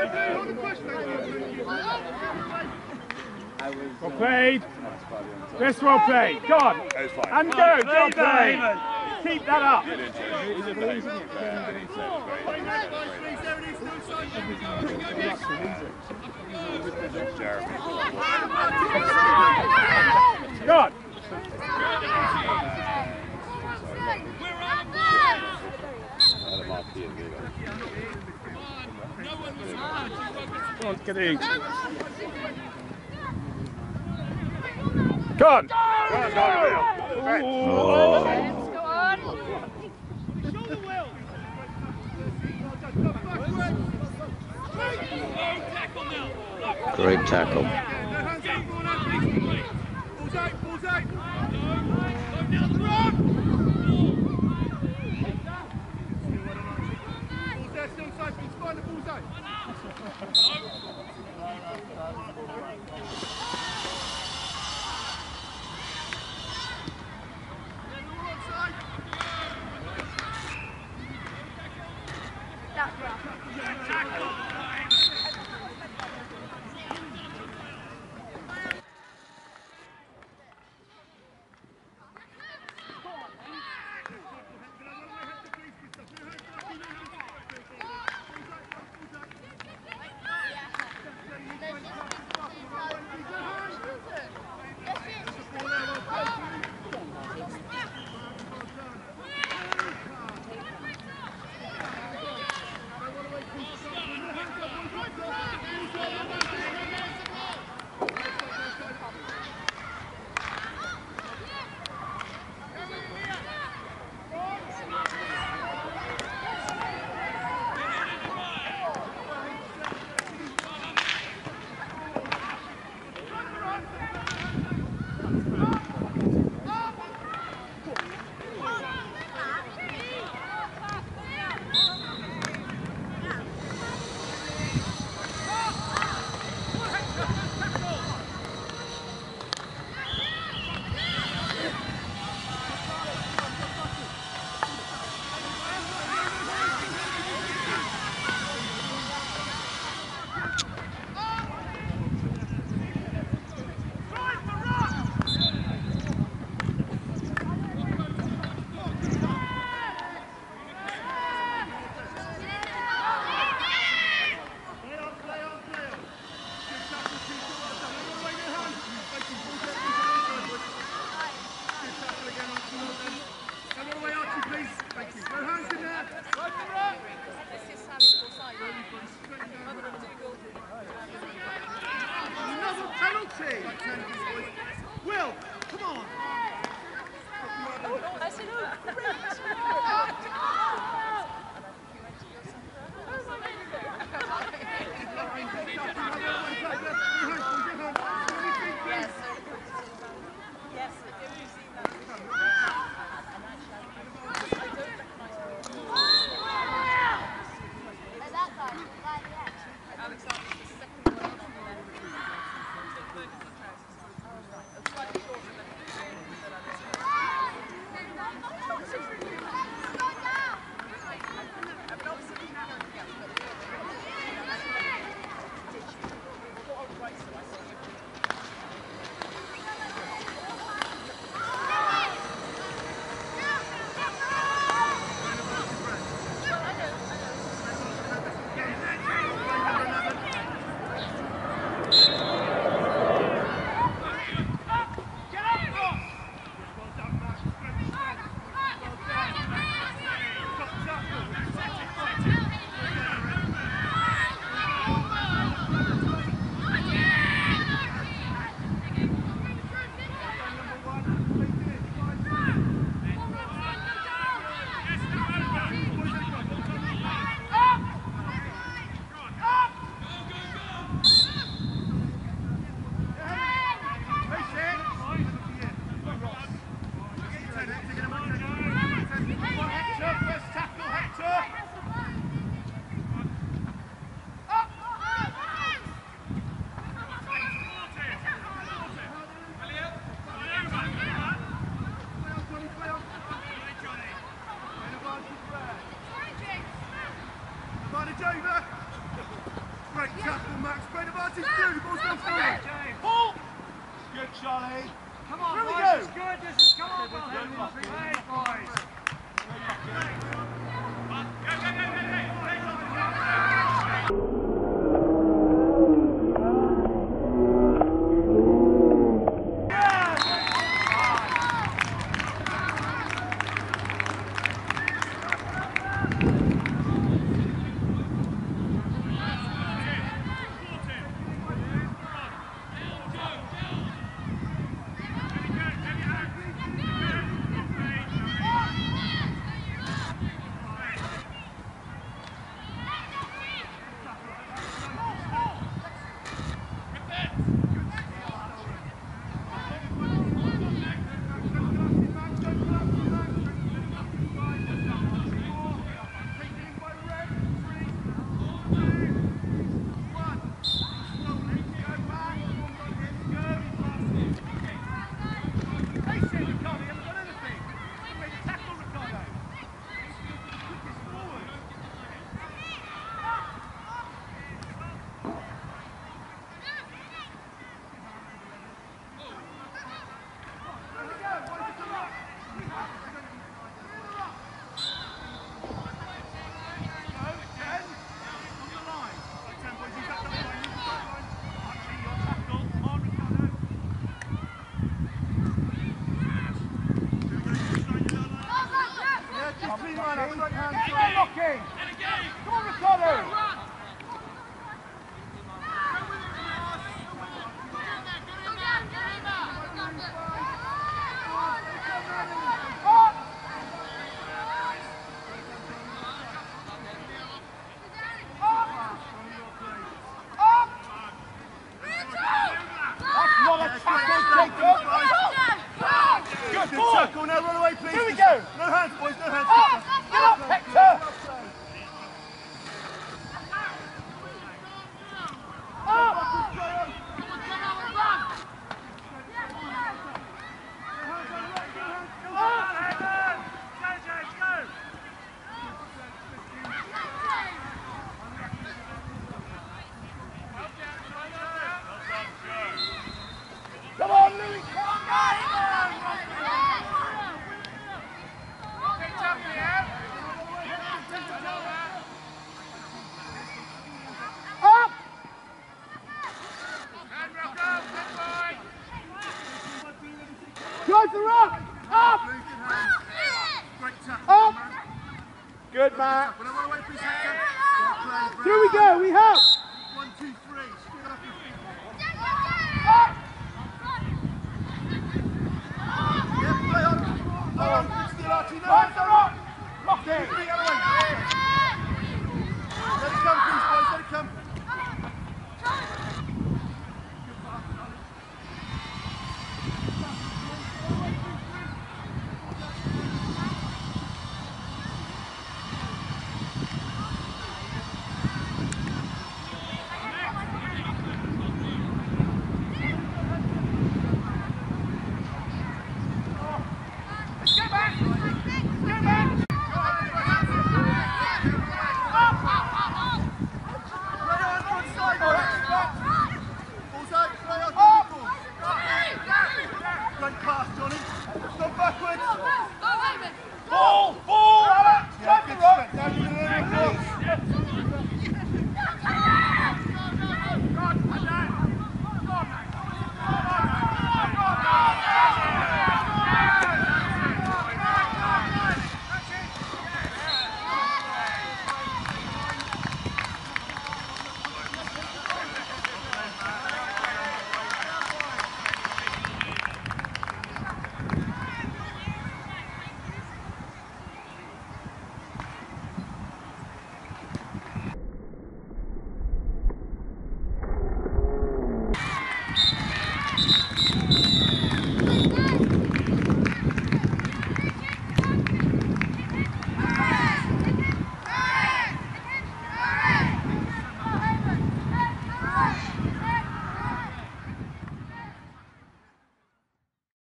Well played. This well played. Go on. And go. Well played. Keep that up. Go on. Come on, get in. Go on. Great tackle. Will, come on! Great tackle, Max. Great advantage, good. Ball's going forward. Paul! Good, Charlie. Come on, here we go. This is good. This is, come on, Belhaven. Hey, boys. Tackle, now run away, please. Here we go. No hands, boys, no hands. Get up, Hector. Come on, Louis. Guys are up! Up! Up! Good, Matt. Here we go, we have! 1, 2, 3. Still up your feet. Up! Yeah, play on. Still Archie, no. Guys are up!